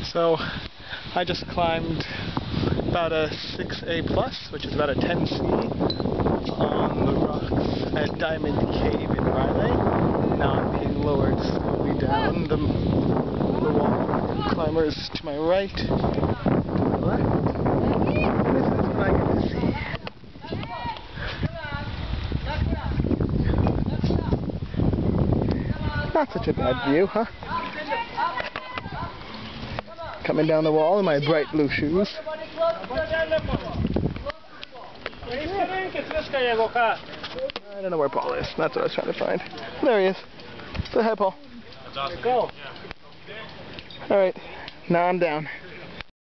So I just climbed about a 6A+, which is about a 10C, on the rocks at Diamond Cave in Railay. Now I'm being lowered slowly down the wall. Climbers to my right, to my left. This is what I get to see. Not such a bad view, huh? Coming down the wall in my bright blue shoes. I don't know where Paul is. That's what I was trying to find. There he is. Say hi, Paul. Alright, now I'm down.